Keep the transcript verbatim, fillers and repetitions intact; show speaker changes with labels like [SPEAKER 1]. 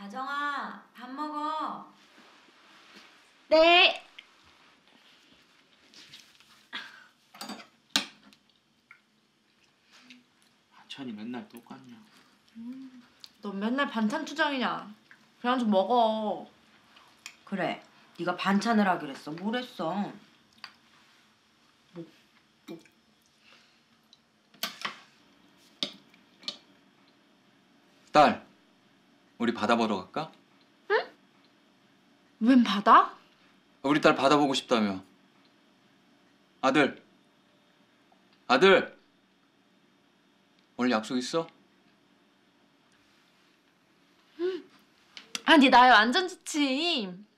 [SPEAKER 1] 다정아, 밥 먹어.
[SPEAKER 2] 네.
[SPEAKER 3] 반찬이 맨날 똑같냐?
[SPEAKER 2] 넌 맨날 반찬 투정이냐? 그냥 좀 먹어.
[SPEAKER 1] 그래, 네가 반찬을 하기로 했어. 뭘 했어?
[SPEAKER 4] 딸, 우리 바다 보러 갈까?
[SPEAKER 2] 웬 바다?
[SPEAKER 4] 우리 딸 바다 보고 싶다며. 아들, 아들, 오늘 약속 있어?
[SPEAKER 2] 아니 나야 완전 좋지.